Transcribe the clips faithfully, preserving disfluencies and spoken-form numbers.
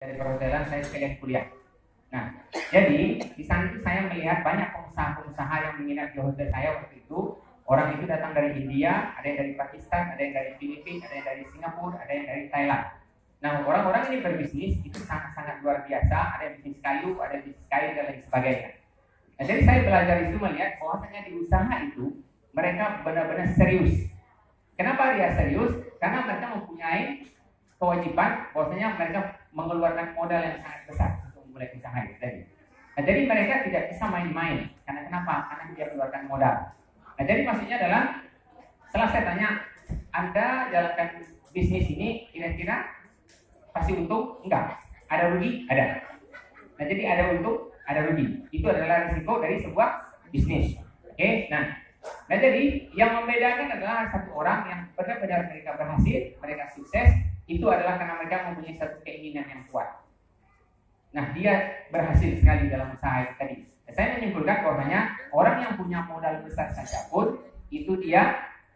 dari perhotelan saya sekalian kuliah. Nah, jadi di sana itu saya melihat banyak pengusaha-pengusaha yang menginap di hotel saya waktu itu. Orang itu datang dari India, ada yang dari Pakistan, ada yang dari Filipina, ada yang dari Singapura, ada yang dari Thailand. Nah, orang-orang ini berbisnis itu sangat-sangat luar biasa. Ada yang bisnis kayu, ada yang bisnis kain dan lain sebagainya. Nah, jadi saya belajar itu melihat bahwasanya di usaha itu mereka benar-benar serius. Kenapa dia serius? Karena mereka mempunyai kewajiban bahwasanya mereka mengeluarkan modal yang sangat besar untuk memulai usaha itu tadi. Nah, jadi mereka tidak bisa main-main. Karena kenapa? Karena dia keluarkan modal. Nah, jadi maksudnya adalah setelah saya tanya, Anda jalankan bisnis ini kira-kira pasti untung? Enggak. Ada rugi? Ada. Nah, jadi ada untung, ada rugi. Itu adalah risiko dari sebuah bisnis. Oke, okay? Nah, nah jadi yang membedakan adalah satu orang yang benar-benar mereka berhasil, mereka sukses, itu adalah karena mereka mempunyai satu keinginan yang kuat. Nah, dia berhasil sekali dalam usaha itu tadi. Nah, saya menyimpulkan bahwasanya orang yang punya modal besar saja pun itu dia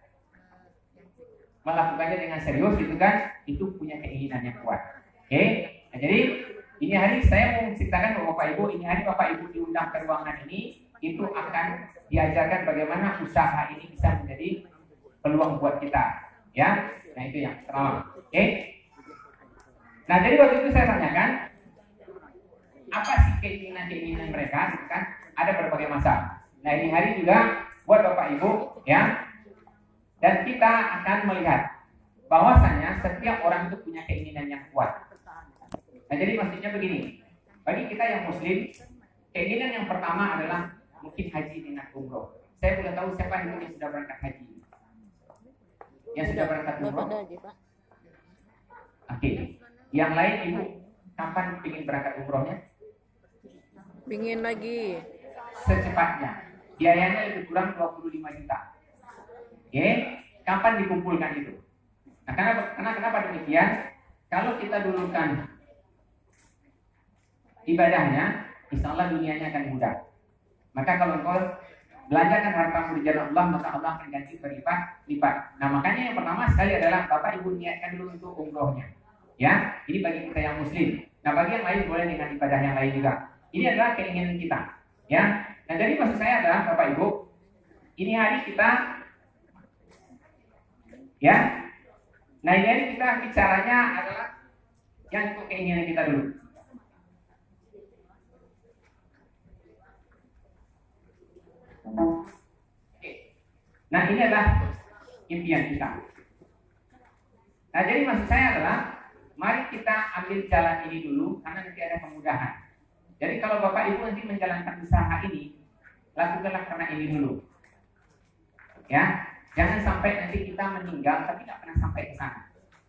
melakukannya dengan serius, itu kan, itu punya keinginan yang kuat. Oke, okay? Nah, jadi ini hari saya mau menceritakan kepada Bapak Ibu, ini hari Bapak Ibu diundang ke ruangan ini, itu akan diajarkan bagaimana usaha ini bisa menjadi peluang buat kita, ya. Nah, itu yang pertama. Oke. Okay? Nah, jadi waktu itu saya tanyakan, apa sih keinginan-keinginan mereka, gitu kan? Ada berbagai macam. Nah, ini hari juga buat Bapak Ibu, ya. Dan kita akan melihat bahwasanya setiap orang itu punya keinginan yang kuat. Nah, jadi maksudnya begini, bagi kita yang muslim, keinginan yang pertama adalah mungkin haji dengan umroh. Saya boleh tahu siapa yang sudah berangkat haji? Yang sudah berangkat umroh? Oke. Okay. Yang lain ibu, kapan ingin berangkat umrohnya? Ingin lagi. Secepatnya. Biayanya lebih kurang dua puluh lima juta. Oke, okay. Kapan dikumpulkan itu? Nah, karena, karena kenapa demikian? Kalau kita dulukan ibadahnya, insya Allah dunianya akan mudah. Maka kalau engkau belanjakan hartamu di jalan Allah, maka Allah akan ganti berlipat-lipat. Nah, makanya yang pertama sekali adalah Bapak Ibu niatkan dulu untuk umrohnya. Ya, ini bagi kita yang muslim. Nah, bagi yang lain boleh dengan ibadah yang lain juga. Ini adalah keinginan kita. Ya, nah jadi maksud saya adalah Bapak Ibu, ini hari kita, ya, nah ini hari kita bicaranya adalah yang untuk keinginan kita dulu. Oke. Nah, ini adalah impian kita. Nah, jadi maksud saya adalah mari kita ambil jalan ini dulu karena nanti ada kemudahan. Jadi kalau Bapak Ibu nanti menjalankan usaha ini, lakukanlah karena ini dulu. Ya, jangan sampai nanti kita meninggal tapi tidak pernah sampai ke sana.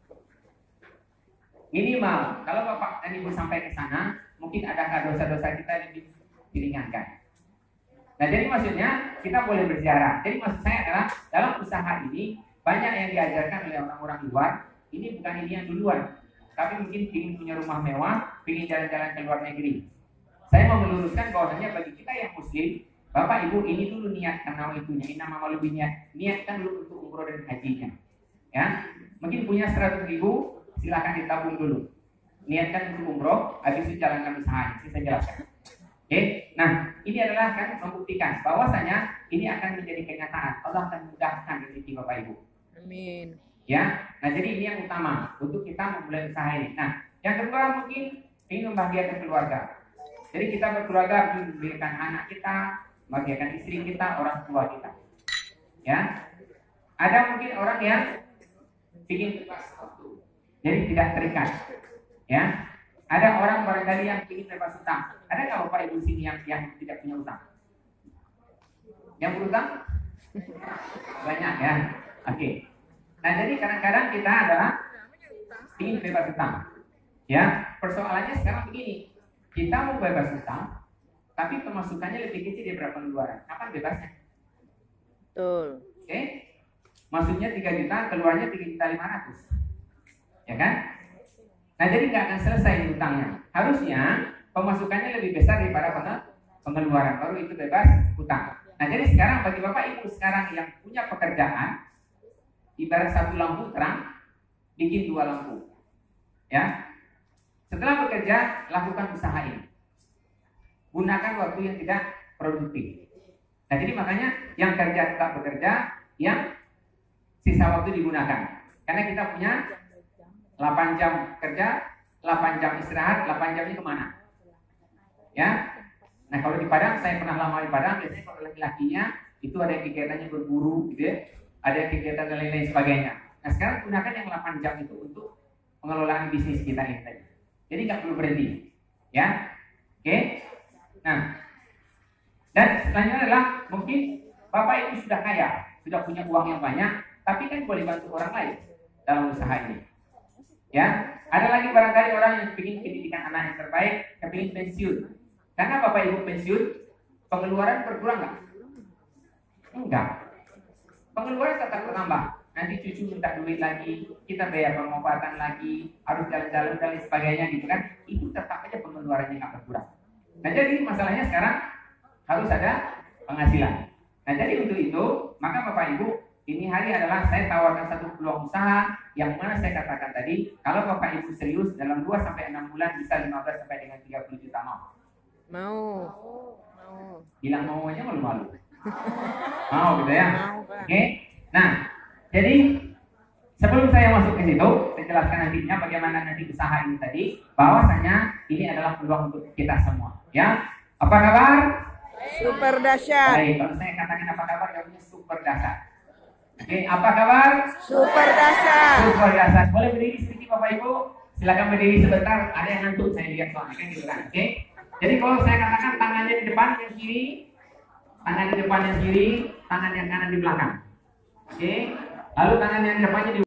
Minimal kalau Bapak dan Ibu sampai ke sana, mungkin adakah dosa-dosa kita yang lebih diringankan. Nah, jadi maksudnya kita boleh berziarah. Jadi maksud saya adalah dalam usaha ini banyak yang diajarkan oleh orang-orang luar. Ini bukan ini yang duluan, tapi mungkin ingin punya rumah mewah, ingin jalan-jalan ke luar negeri. Saya mau meluruskan bahwasanya bagi kita yang muslim, Bapak Ibu ini dulu niatkan nama itunya, ini nama lebih niat, niatkan dulu untuk umroh dan hajinya. Ya, mungkin punya seratus ribu, silakan ditabung dulu. Niatkan untuk umroh, habis itu jalankan usahanya. Saya jelaskan. Oke, okay? Nah ini adalah kan membuktikan bahwasanya ini akan menjadi kenyataan. Allah akan mudahkan rezeki Bapak Ibu. Amin. Ya, nah jadi ini yang utama untuk kita memulai usaha ini. Nah, yang kedua mungkin ingin membahagiakan keluarga. Jadi kita berkeluarga ingin memberikan anak kita, membahagiakan istri kita, orang tua kita. Ya, ada mungkin orang yang ingin bebas waktu, jadi tidak terikat. Ya, ada orang barangkali yang ingin bebas utang. Ada nggak Bapak Ibu sini yang yang tidak punya utang? Yang berutang? Banyak ya. Oke. Okay. Nah jadi kadang-kadang kita adalah ingin bebas utang. Ya, persoalannya sekarang begini. Kita mau bebas utang, tapi pemasukannya lebih kecil daripada pengeluaran. Kapan bebasnya? Betul. Oke. Okay. Maksudnya tiga juta, keluarnya tiga juta lima ratus. Ya kan? Nah jadi nggak akan selesai utangnya. Harusnya pemasukannya lebih besar daripada pengeluaran, baru itu bebas utang. Nah jadi sekarang bagi Bapak Ibu sekarang yang punya pekerjaan, ibarat satu lampu terang, bikin dua lampu. Ya, Setelah bekerja, lakukan usaha ini. Gunakan waktu yang tidak produktif. Nah, jadi makanya yang kerja tetap bekerja, yang sisa waktu digunakan. Karena kita punya delapan jam kerja, delapan jam istirahat, delapan jam ini kemana? Ya. Nah, kalau di Padang, saya pernah lama di Padang, biasanya kalau laki-lakinya itu ada yang kegiatannya berburu, gitu ya, ada yang kegiatan dan lain-lain sebagainya. Nah, sekarang gunakan yang delapan jam itu untuk pengelolaan bisnis kita ini tadi. Jadi nggak perlu berhenti, ya. Oke. Nah, dan selanjutnya adalah mungkin Bapak Ibu sudah kaya, sudah punya uang yang banyak, tapi kan boleh bantu orang lain dalam usaha ini. Ya, ada lagi barangkali orang yang ingin pendidikan anak yang terbaik, yang ingin pensiun. Karena Bapak Ibu pensiun, pengeluaran berkurang nggak? Enggak. Pengeluaran tetap bertambah. Nanti cucu minta duit lagi, kita bayar pengobatan lagi, harus jalan-jalan dan lain sebagainya gitu kan. Itu tetap aja pengeluarannya nggak berkurang. Nah, jadi masalahnya sekarang harus ada penghasilan. Nah, jadi untuk itu, maka Bapak Ibu, ini hari adalah saya tawarkan satu peluang usaha yang mana saya katakan tadi, kalau Bapak Ibu serius dalam dua sampai enam bulan bisa lima belas sampai dengan tiga puluh juta mau. Mau. Mau. Bilang mau aja malu-malu. Mau gitu ya. Mau, Pak. Oke. Nah, jadi sebelum saya masuk ke situ, saya jelaskan nantinya bagaimana nanti usaha ini tadi, bahwasanya ini adalah peluang untuk kita semua. Ya, apa kabar? Super dahsyat. Baik, kalau saya katakan apa kabar, jawabnya super dahsyat. Oke, apa kabar? Super dahsyat. Super dahsyat. Boleh berdiri sedikit Bapak Ibu? Silakan berdiri sebentar. Ada yang ngantuk saya lihat soalnya kan gitu kan. Oke. Jadi kalau saya katakan tangannya di depan yang kiri, tangan di depan yang kiri, tangan yang kanan di belakang. Oke. Lalu tangan yang depannya di